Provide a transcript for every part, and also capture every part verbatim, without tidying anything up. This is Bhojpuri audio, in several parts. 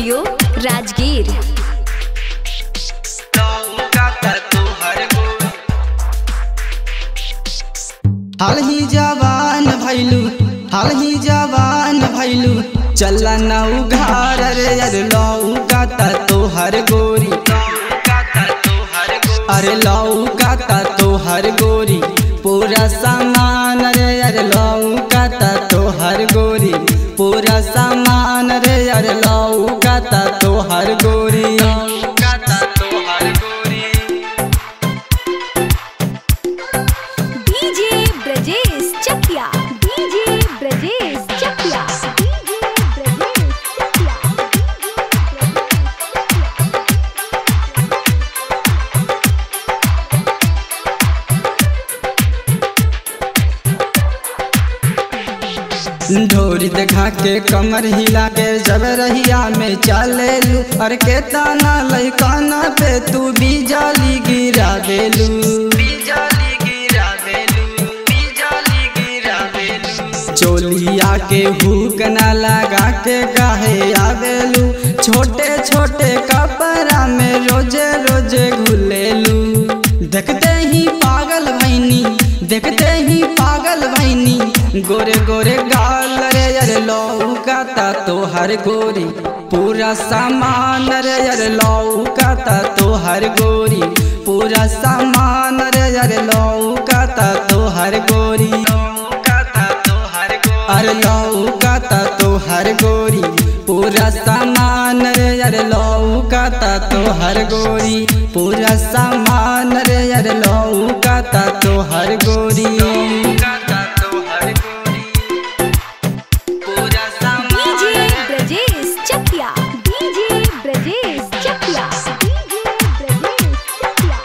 स्टूडियो राजगीर। हाल ही जवान भैलू हाल ही जवान भैलू चला नौ घर रे अरे लौकाता तोहर गोरी अरे लौकाता तोहर गोरी पूरा सामान रे अरे लौकाता तोहर गोरी पूरा सामान रे अरे लौकाता तोहर गोरी लौकाता तोहर गोरी। DJ Brajesh Chakiya DJ Brajesh Chakiya DJ Brajesh Chakiya. ढोरी देखा के कमर हिला के जब रहिया में चले लू और के ताना लैकाना पे तू बिजली गिरा देलू बिजली गिरा देलू बिजली गिरा देलू। चोलिया के हुक ना लगा के काहे आवेलू छोटे छोटे कपड़ा में रोजे रोजे घुलेलू। देखते ही पागल भैनी देखते ही पागल भैनी गोरे गोरे गाल रे अरे लौकाता तोहर गोरी पूरा सामान रे अरे लौकाता तोहर गोरी पूरा सामान रे अरे लौकाता तोहर गोरी लौकाता तोहर गोरी अरे लौकाता तोहर गोरी पूरा सामान रे अरे लौकाता तोहर गोरी पूरा सामान रे अरे लौकाता तोहर गोरी लौकाता तोहर गोरी पूरा सामान। DJ Brajesh Chakiya DJ Brajesh Chakiya DJ Brajesh Chakiya.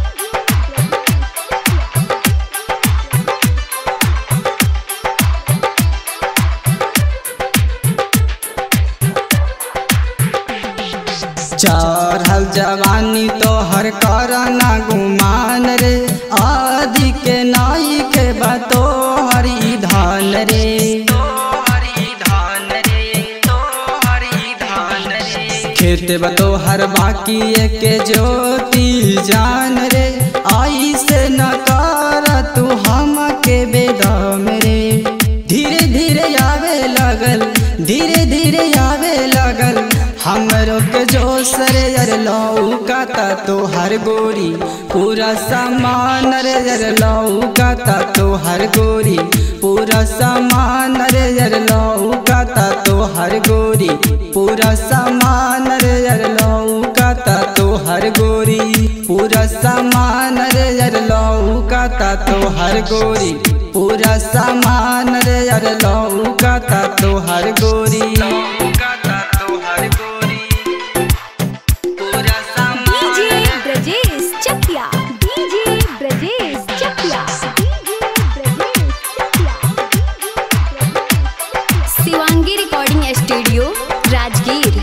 चढ़ल जवानी तोहर करना गुमान रे आदि के नाई के बतो हरी धान रे खेत बतो हर बाकी के ज्योति जान रे आई से न कर तू हम के बेदम रे धीरे धीरे आवे लगल धीरे धीरे आवे लगल हमरो के जोश रे अरे लौकाता तोहर गोरी पूरा सामान रे अरे लौकाता तोहर गोरी पूरा सामान रे अरे लौकाता तोहर गोरी पूरा सामान रे अरे लौकाता तोहर गोरी पूरा सामान रे अरे लौकाता तोहर गोरी पूरा सामान रे अरे लौकाता तोहर गोरी लौकाता तोहर गोरी पूरा सामान। DJ Brajesh Chakiya DJ Brajesh Chakiya DJ Brajesh Chakiya. Shivangi recording studio Rajgir.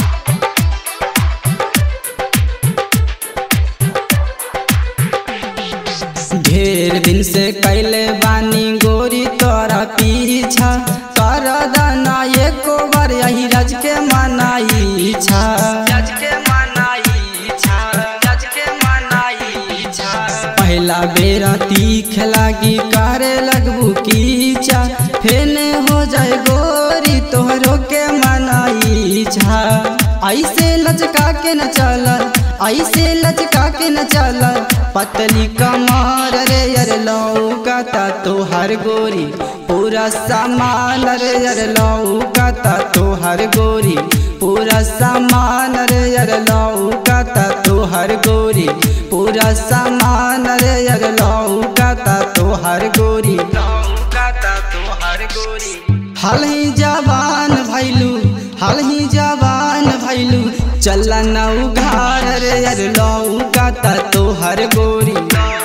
ढेर दिन से कैले बानी गोरी तोरा पीछा कर दाना एको बार यही रज के मनाई छा रज के मनाई छा रज के मनाई छा पहला बेरा तीख लागी करे लगबू कीचा फेने हो जाए गोरी तोहरो के मनाई छा ऐसे लचका के न चला ऐसे लचका के न चला पतली कमर रे अरे लौकाता तोहर गोरी पूरा सामान रे अरे लौकाता तोहर गोरी पूरा सामान रे अरे लौकाता तोहर गोरी पूरा सामान रे अरे लौकाता तोहर गोरी लौकाता तोहर गोरी। हाल ही जवान भैलू हाल ही जवान भैलू चला नौ घर रे अरे लौकाता तोहर गोरी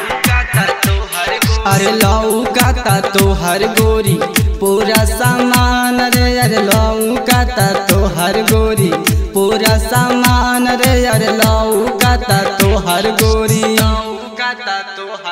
अरे लौकाता तोहर गोरी पूरा सामान रे अरे लौकाता तोहर गोरी पूरा सामान रे अरे लौकाता तोहर गोरी लौकाता तोहर